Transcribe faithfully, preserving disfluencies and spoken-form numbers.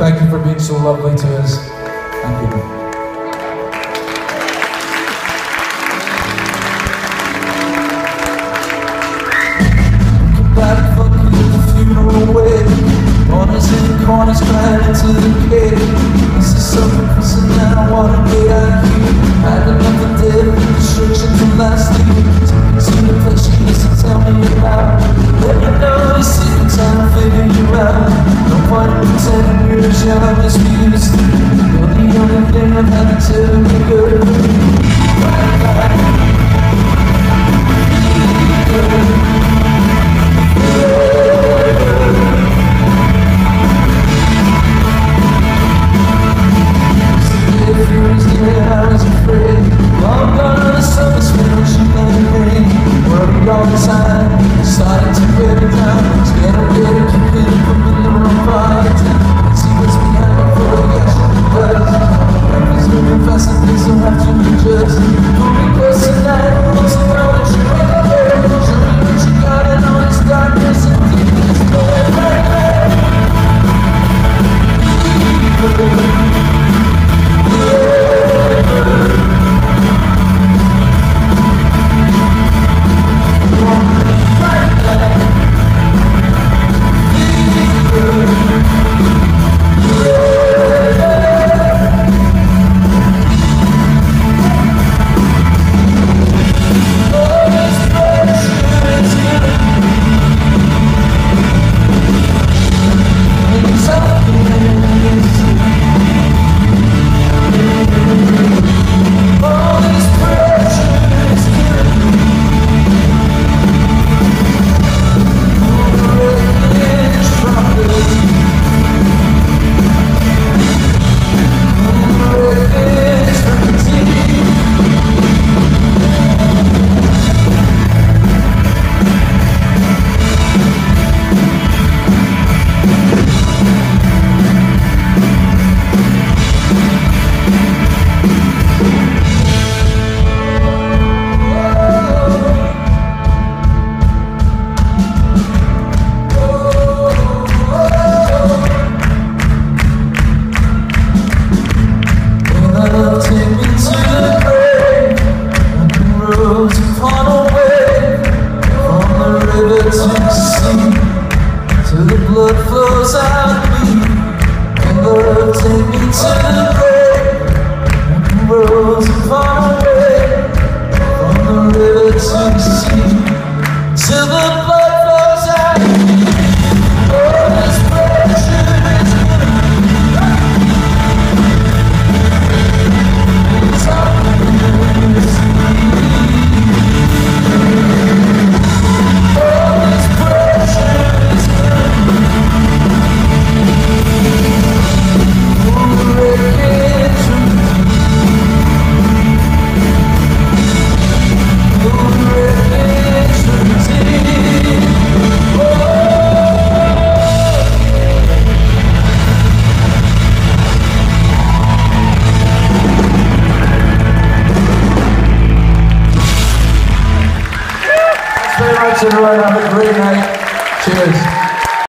thank you for being so lovely to us. Thank you. Corners in corners crying into the cave. This is something prison that I wanna get out of here. Had enough of death and destruction from last year. Took me to the place you used to tell me about. Let me know you see the time to figure you out. No point in pretending you're as young as we used to. You're the only thing I've had to tell me good. Right back. All the time, starting to wear me down. Scared I'm getting keep it from in the wrong part. See what's behind me for a action but life is moving fast and things don't have to be just. Pull me close tonight, want to know what you really care. Show me what you got in all this darkness and deepness. Till the blood flows out of me, and love take me to the grave. And the roads are far away, from the river to the sea, till the blood flows out of me. Oh, this pressure is gonna it's all in the sea. Thanks very much, everyone. Have a great night. Cheers.